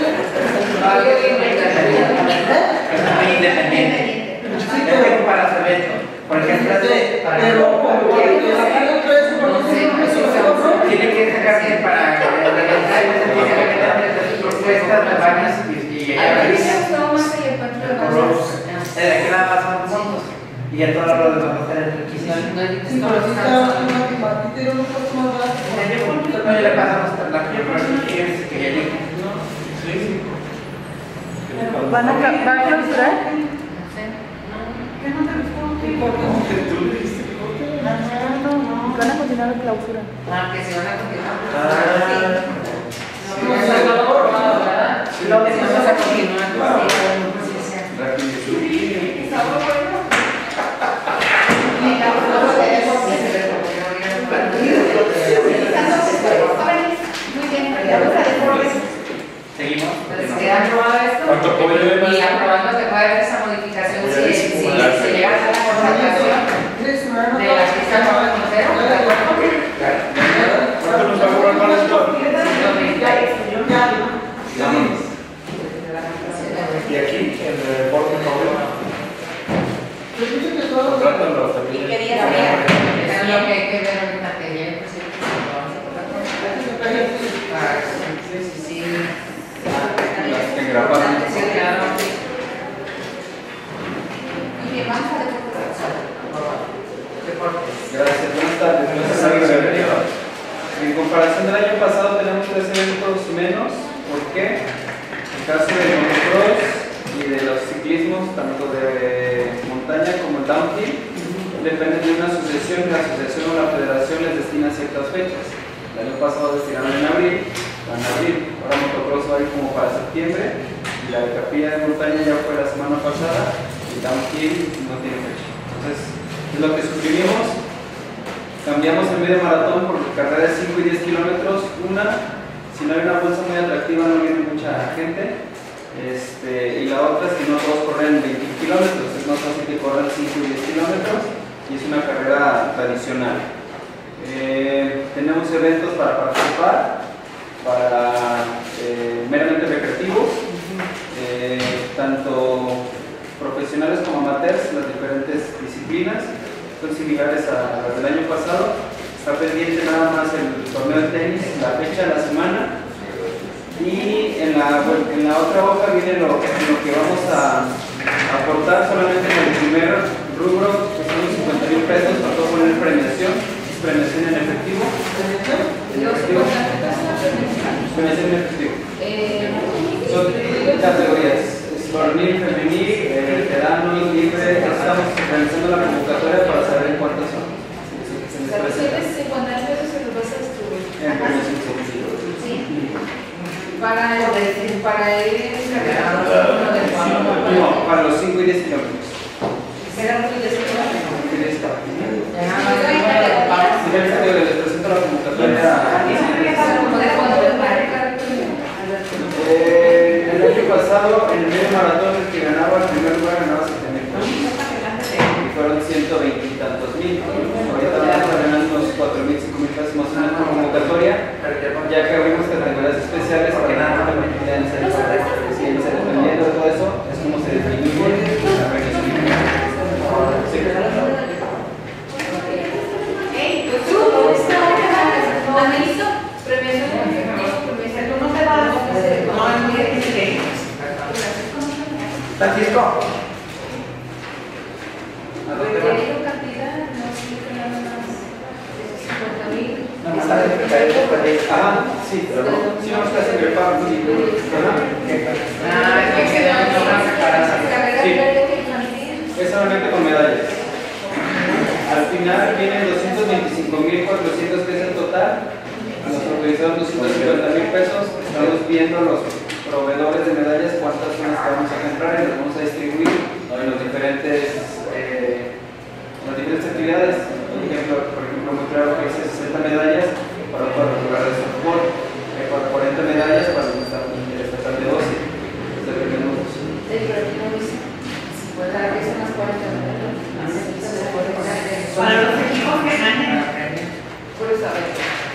Muy independiente. Sí, Es que pero, para su evento. Por ejemplo, hace- pero como que la paga tres por No sé, ciento, eso eso se se compra. tiene que sacarse para realizar ese propuestas de baños y A llegar a mí me la gustó más el encuentro de bases. de aquí nada más son puntos. Y ya todo lo demás va a estar en No, requisición. no dices Sí, todos pero los sí está casos. una batidera un poco más baja. No le pasamos la que que ya llegue. ¿Van a, ca- ¿Va a clausurar? No sé. Van a continuar la clausura. Ah, que se van a continuar. Ah. Sí. No, eso no lo he probado, ¿verdad? Lo que vamos a continuar. Sí, sí, sí. Muy bien, vamos a ver. Seguimos. Entonces, queda aprobado esto. ¿Cuánto apoyo de más? Y aprobando que puede haber esa modificación si, si, si se llega a hacer la contratación de la artista Pablo Montero. ¿De acuerdo? ¿Cuánto nos va a cobrar para esto? Y aquí, en el Porto Pablo. Yo pienso que todo Contrátalo ¿Y también. qué día sería? Eso es lo que hay que ver ahorita que llegue el presidente. Para sí, sí, sí. Las que grabaron. Sí, claro. Muy bien, vamos a ver. Deportes. Gracias, buenas tardes. Gracias a Dios. En comparación del año pasado tenemos tres eventos menos. ¿Por qué? En el caso del motocross y de los ciclismos, tanto de montaña como downhill, dependen de una asociación. La asociación o la federación les destina ciertas fechas. El año pasado destinaron en abril, van a abril. Ahora motocross va a ir como para septiembre. Y la de capilla de montaña ya fue la semana pasada. Y downhill no tiene fecha. Entonces, es lo que suscribimos. Cambiamos el medio maratón por carreras de cinco y diez kilómetros. Una, si no hay una bolsa muy atractiva, no viene mucha gente. Este, y la otra es que no todos corren veinte kilómetros, es más fácil que corran cinco y diez kilómetros. Y es una carrera tradicional. Eh, tenemos eventos para participar, para eh, meramente recreativos, eh, tanto profesionales como amateurs, las diferentes disciplinas son similares a las del año pasado. Está pendiente nada más el torneo de tenis, la fecha, la semana, y en la, en la otra hoja viene lo, lo que vamos a aportar solamente en el primer rubro, que son los cincuenta mil pesos, para todo poner premiación, premiación en efectivo. En Los efectivo. importantes es la prevención. Premiación en efectivo. Eh, Son categorías, es varonil, femenil, eh, veteranos, libre. Estamos realizando la convocatoria para saber en cuántas son. Se les presenta. recibes cincuenta pesos y los vas a distribuir. En premiación, sí. Sí. Para el, para ir encargado uno del No, para los cinco y diez kilómetros. Será muy desigual. ¿Qué les está? Ya nada más el número de pasos. Si les les presento la convocatoria. Eh, el año pasado, en el medio maratón, el que ganaba el primer lugar ganaba siete mil pesos. Y fueron ciento veinte y tantos mil. Ahorita vamos a ganar unos cuatro mil, cinco mil pesos más o menos por convocatoria, ya que abrimos categorías especiales para que nada más puedan ser dependiendo de todo eso, es como se disminuye la premiación. Sí. Analizo, premiación en efectivo, premiación no te va a hacer. No, es muy difícil. Francisco. ¿A dónde va? Requerido cantidad, no sé nada más. cincuenta mil. Nada más sale de caer por ahí. Ajá, sí, pero no. Si no, está sin preparo, sí. Ah, es que quedó en una separación. Carrera Sí. atlética infantil. Es solamente con medallas. Al final vienen doscientos veinticinco veinticinco mil cuatrocientos, que es el total. Nos autorizaron doscientos cincuenta mil pesos. Estamos viendo los proveedores de medallas, cuántas son las que vamos a comprar y las vamos a distribuir en los diferentes, eh, en las diferentes actividades. Por ejemplo, por ejemplo, muy claro que dice sesenta medallas para un cuadro regular de softball, eh, cuarenta medallas para un estatal de doce. Dependemos. Para que son las cuarenta medallas. Para los equipos que ganen. Por eso, a ver.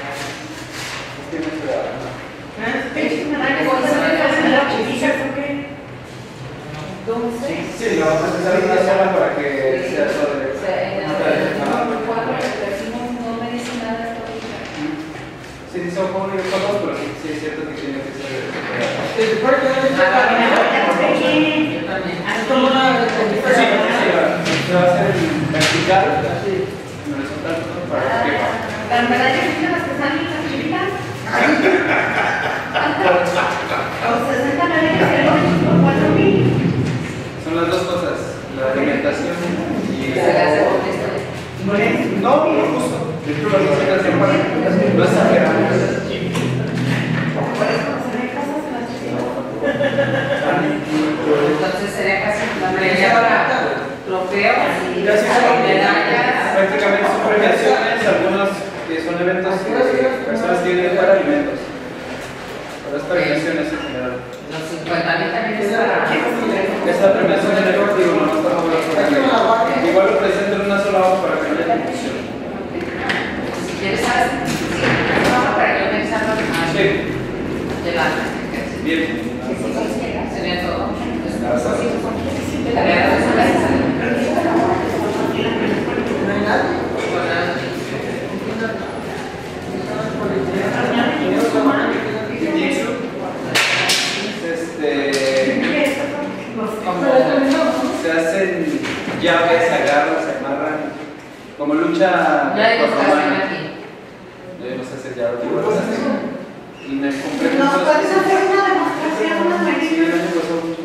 Entonces, sí, lo vamos a hacer en una sola para que sea sobre. O sea, en el cuadro que trajimos no me dice nada hasta ahorita. Sí, son jóvenes todos, pero sí, sí es cierto que tiene que ser. Se supone que debe ser para mí. Es como una Sí, sí, se va a hacer vertical. Así. En el resultado para que. Las medallas son las que salen las chiquitas. O sesenta medallas que por cuatro mil. Son las dos cosas, la alimentación y. Se la hace con esto. No, no, justo. De hecho, la alimentación para no exageramos. Por eso se ven cosas en las chiquitas. Entonces sería casi la mayoría para trofeos y medallas. Prácticamente son premiaciones, algunos que son eventos que personas tienen para alimentos. Pero es premiaciones en general. Los cincuenta mil también es para. Esa premiación en el deportivo no estamos hablando. Igual lo presento en una sola hoja para que no haya confusión. Si quieres, ¿sabes? Sí, vamos para que organizarlo. Sí. De la. Bien. Sería todo. No hay nadie. Este, se hacen llaves, se agarran, se amarran, como lucha No hay romana. educación aquí. Debemos hacer llaves. Y me compré ¿No muchos- puedes hacer una demostración, una Sí, medida? el año pasado mucho.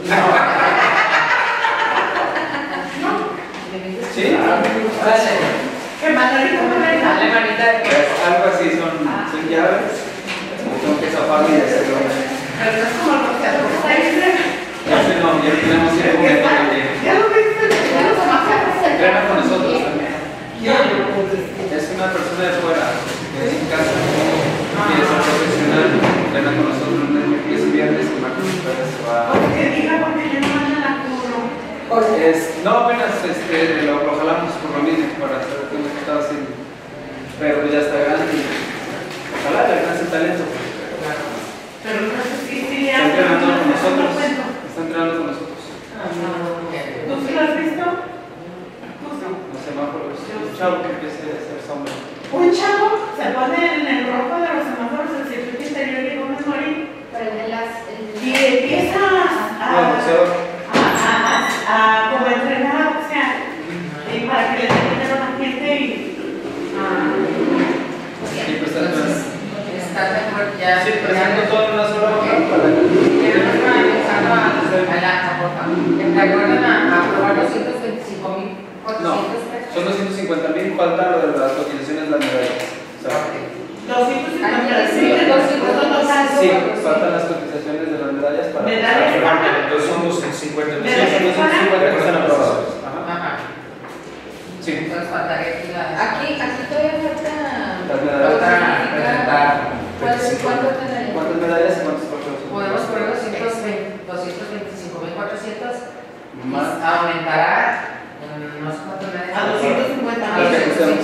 ¿Sí? Que Manolito me Dale venga. manita de que. Pues algo así son, son llaves. Tengo que zafarme y hacerlo. Pero no es como el boxeador que está ahí. Ya sé, no, ya tenemos que comer también. Ya lo viste, ya lo tomaste. Entrena con nosotros también. Es una persona de fuera, que es en casa, quiere ser profesional, entrena con nosotros es viernes y martes se va. Porque diga, porque yo no mando la curro. Es, no, apenas este, lo, lo jalamos por lo mismo para saber qué es lo que estaba haciendo. Pero pues ya está grande y ojalá le alcance el talento. Pero no sé si sí, Está ya. entrenando con no nosotros. cuento. Está entrenando con nosotros. ¿Tú sí lo has visto? ¿Tú sí? Los semáforos. Un chavo que empiece a hacer sombra. Un chavo se pone en el rojo de los semáforos del circuito interior y Gómez Morín Para las. y empieza a, No, boxeador. a, a, a, a como entrenar a boxear y para que le den dinero a la gente y ah, Y pues está Entonces, está mejor ya. Sí, presento todo en una sola hoja para Queremos organizarlo a la acta, por favor. ¿Te acuerdan a aprobar doscientos veinticinco mil cuatrocientos pesos? son doscientos cincuenta mil, falta lo de las cotizaciones de las medallas. O sea, doscientos cincuenta Aquí mil, sí, doscientos cincuenta sí, faltan las cotizaciones de las medallas para. Medallas. Entonces son doscientos cincuenta. Sí, son doscientos cincuenta que están aprobados. Ajá. Ajá. Sí. Entonces faltaría aquí la. Aquí, aquí todavía falta. Las medallas. Falta presentar. ¿Cuántas cuántas medallas? ¿Cuántas medallas y cuántos trofeos? Podemos poner doscientos veinticinco mil cuatrocientos y Más. aumentará mm, no sé cuánto me a doscientos cincuenta A los que ajustamos.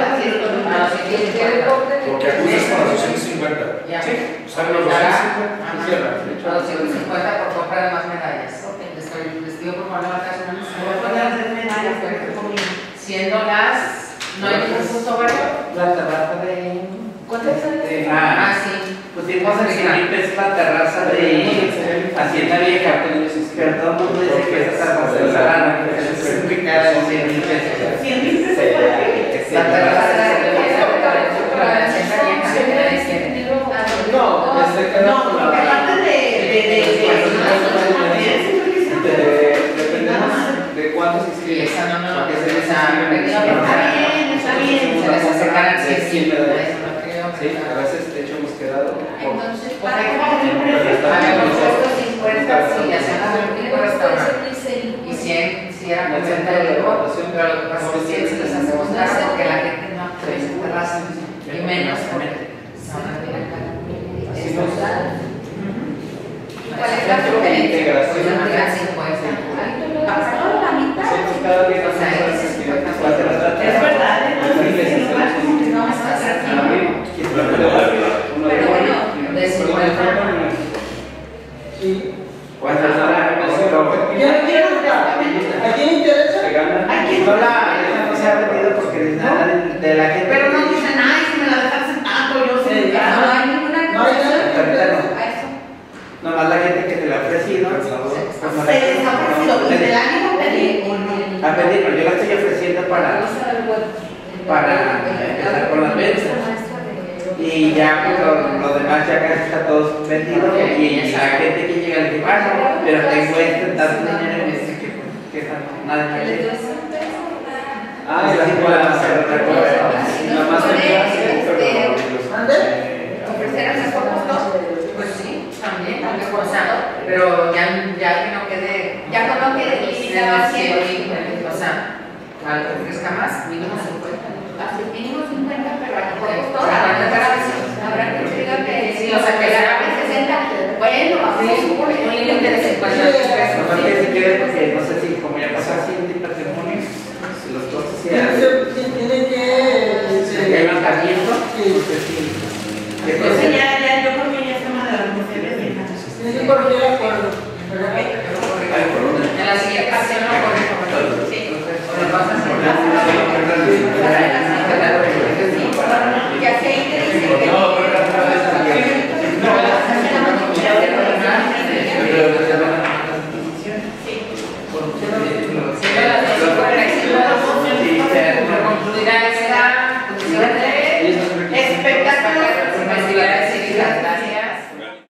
Porque acusas con los doscientos cincuenta. Ya. Sí. Salen los doscientos cincuenta. Ajá. Cierra, de hecho. A doscientos cincuenta por compra de más medallas. Les estoy- les pido por favor levantar su mano. voy a poner las medallas para que conmigo. Siendo las. No hay ningún punto verde. La terraza de. ¿Cuántas medallas? Ah, Ah, sí. pusimos en Felipe es la terraza de Hacienda Vieja. Pero todo el mundo dice que esa terraza es la que es ubicada en cien mil pesos. cien mil pesos para qué? La terraza de la Hacienda Vieja, de la izquierda. No, este queda No, con porque la. aparte de de de de- Dependemos de cuántos Y inscriben. esa no, no, Porque se les esa- inscriben. Está bien, está bien. Se les acercarán De y menos Exactamente. zona directa. Así nos- ¿Cuál es la Centro de diferencia? integración. cincuenta. ¿Pasó la mitad? Nosotros cada día O sea, hacemos es actividades. cincuenta. Es verdad, entonces, Miles si de lo vas como que no vas a A hacer mí, Una pelota. uno Pero de- bueno, de cincuenta. Sí. ¿Cuánto es la ¿Quién quiere jugar? ¿A quién interesa? Se gana. Aquí No la, esa no se ha vendido porque es nada de, de la gente. Pero no dicen, ay, si me la dejas en tanto, yo Sí, soy ah, No hay ninguna No hay concesión nada que interesa. a eso. Nomás la gente que te la ha ofrecido. Pues no la- Se les ha ofrecido y del ánimo pedir o no. A pedir, pero yo la estoy ofreciendo para. para empezar con las ventas. Y ya pues, lo, lo demás ya casi está todo vendido. Y la gente que llega le dice, ah, no, pero tengo este tanto dinero en este que, que nada más. Ah, y así podemos hacer otra cosa. Nada más en clase, pero los- ¿Mande? Ofrecer esas cosas, ¿no? Pues sí, también, aunque forzado, pero ya, ya que no quede. Ya no no quede limitado a cien. O sea, al que ofrezca más, mínimo cincuenta. Así mínimo cincuenta, pero a lo mejor Sí. costó, habrá que habrá que diga que Sí, o sea, que la sea- gama es sesenta, bueno, vamos a suponer Un límite de cincuenta pesos. Aparte si quieres, porque no sé si como ya pasó así en patrimonio, si los costos se Tiene hacen. que- tiene que... Si hay levantamiento, Sí. pues sí. Que Eso pues, ya, ya, yo creo que ya es tema de las mujeres viejas. Tiene que corregir el acuerdo. ¿verdad? hay por una. En la siguiente sesión lo corrijo, ¿verdad? Sí. O lo pasas por la. Ya sé ahí te dice que No, pero la otra vez también. Concluirá esta comisión de Espectáculos. actividades cívicas. Gracias.